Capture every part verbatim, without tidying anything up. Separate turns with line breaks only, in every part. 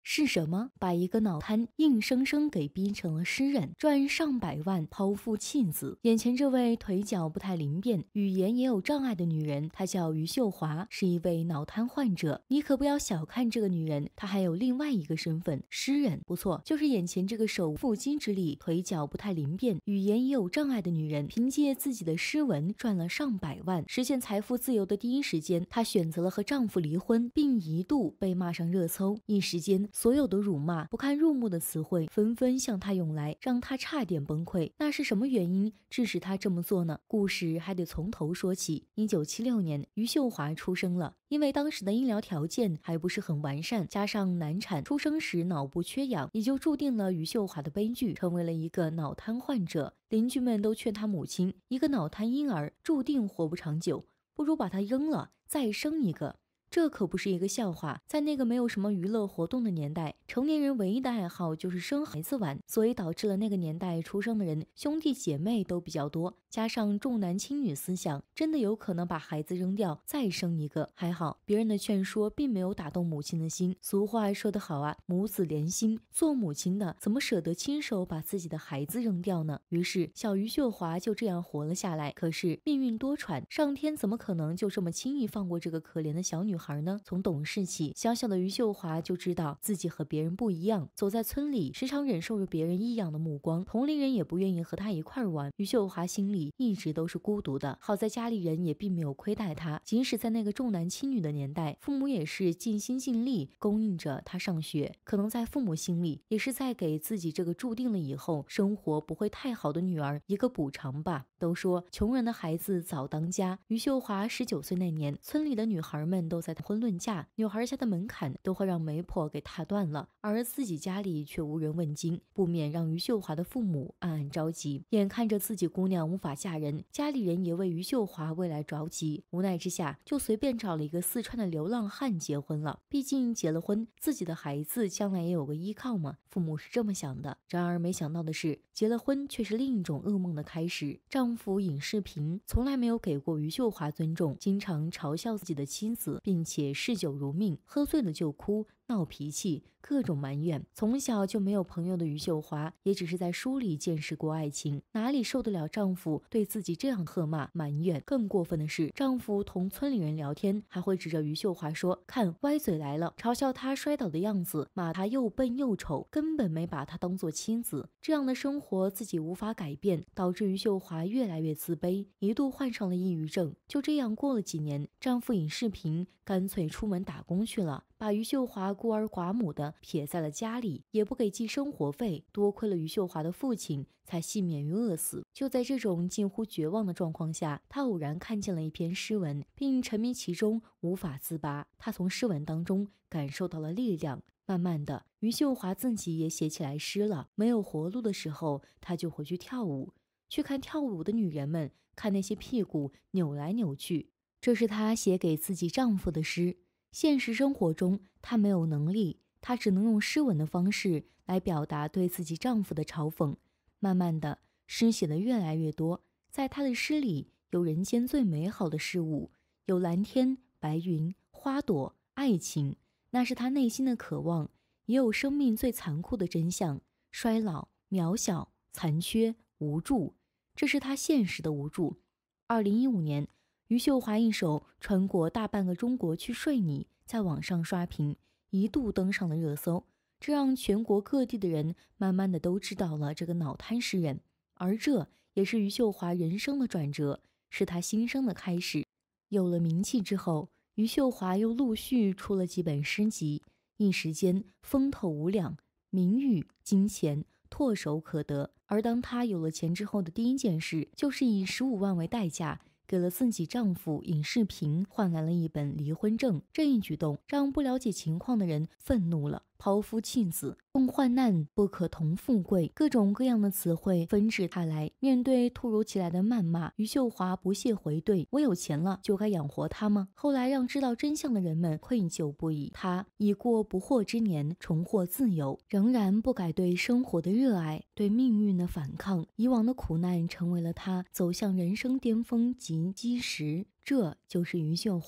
是什么把一个脑瘫硬生生给逼成了诗人，赚上百万，抛夫弃子？眼前这位腿脚不太灵便，语言也有障碍的女人，她叫余秀华，是一位脑瘫患者。你可不要小看这个女人，她还有另外一个身份——诗人。不错，就是眼前这个手无缚鸡之力、腿脚不太灵便、语言也有障碍的女人，凭借自己的诗文赚了上百万，实现财富自由的第一时间，她选择了和丈夫离婚，并一度被骂上热搜。一时间，所有的辱骂、不堪入目的词汇纷纷向她涌来，让她差点崩溃。那是什么原因致使她这么做呢？故事还得从头说起。一九七六年，余秀华出生了。因为当时的医疗条件还不是很完善，加上难产，出生时脑部缺氧，也就注定了余秀华的悲剧，成为了一个脑瘫患者。邻居们都劝她母亲，一个脑瘫婴儿注定活不长久，不如把他扔了，再生一个。这可不是一个笑话，在那个没有什么娱乐活动的年代，成年人唯一的爱好就是生孩子玩，所以导致了那个年代出生的人兄弟姐妹都比较多，加上重男轻女思想，真的有可能把孩子扔掉再生一个。还好别人的劝说并没有打动母亲的心，俗话说得好啊，母子连心，做母亲的怎么舍得亲手把自己的孩子扔掉呢？于是小余秀华就这样活了下来。可是命运多舛，上天怎么可能就这么轻易放过这个可怜的小女孩呢？从懂事起，小小的余秀华就知道自己和别人不一样，走在村里时常忍受着别人异样的目光，同龄人也不愿意和她一块玩。余秀华心里一直都是孤独的，好在家里人也并没有亏待她，即使在那个重男轻女的年代，父母也是尽心尽力供应着她上学，可能在父母心里也是在给自己这个注定了以后生活不会太好的女儿一个补偿吧。都说穷人的孩子早当家，余秀华十九岁那年，村里的女孩们都在婚论嫁，女孩家的门槛都会让媒婆给踏断了，而自己家里却无人问津，不免让余秀华的父母暗暗着急。眼看着自己姑娘无法嫁人，家里人也为余秀华未来着急，无奈之下就随便找了一个四川的流浪汉结婚了。毕竟结了婚，自己的孩子将来也有个依靠嘛，父母是这么想的。然而没想到的是，结了婚却是另一种噩梦的开始。丈夫尹世平从来没有给过余秀华尊重，经常嘲笑自己的妻子，并且嗜酒如命，喝醉了就哭，闹脾气，各种埋怨。从小就没有朋友的余秀华，也只是在书里见识过爱情，哪里受得了丈夫对自己这样喝骂埋怨。更过分的是，丈夫同村里人聊天，还会指着余秀华说，看歪嘴来了，嘲笑她摔倒的样子，骂她又笨又丑，根本没把她当做妻子。这样的生活自己无法改变，导致余秀华越来越自卑，一度患上了抑郁症。就这样过了几年，丈夫尹世平干脆出门打工去了，把余秀华孤儿寡母的撇在了家里，也不给寄生活费。多亏了余秀华的父亲，才幸免于饿死。就在这种近乎绝望的状况下，他偶然看见了一篇诗文，并沉迷其中，无法自拔。他从诗文当中感受到了力量。慢慢的，余秀华自己也写起来诗了。没有活路的时候，她就回去跳舞，去看跳舞的女人们，看那些屁股扭来扭去。这是她写给自己丈夫的诗。现实生活中，她没有能力，她只能用诗文的方式来表达对自己丈夫的嘲讽。慢慢的，诗写得越来越多，在她的诗里有人间最美好的事物，有蓝天、白云、花朵、爱情，那是她内心的渴望，也有生命最残酷的真相，衰老、渺小、残缺、无助，这是她现实的无助。二零一五年，余秀华一首《穿过大半个中国去睡你》在网上刷屏，一度登上了热搜，这让全国各地的人慢慢的都知道了这个脑瘫诗人。而这也是余秀华人生的转折，是她新生的开始。有了名气之后，余秀华又陆续出了几本诗集，一时间风头无两，名誉、金钱唾手可得。而当她有了钱之后的第一件事，就是以十五万为代价，给了自己丈夫尹世平换来了一本离婚证。这一举动让不了解情况的人愤怒了，抛夫弃子，共患难不可同富贵，各种各样的词汇纷至沓来。面对突如其来的谩骂，余秀华不屑回怼，我有钱了就该养活他吗？后来让知道真相的人们愧疚不已，他已过不惑之年，重获自由，仍然不改对生活的热爱，对命运的反抗。以往的苦难成为了他走向人生巅峰及基石，这就是余秀华。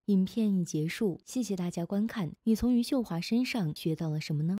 影片已结束，谢谢大家观看。你从余秀华身上学到了什么呢？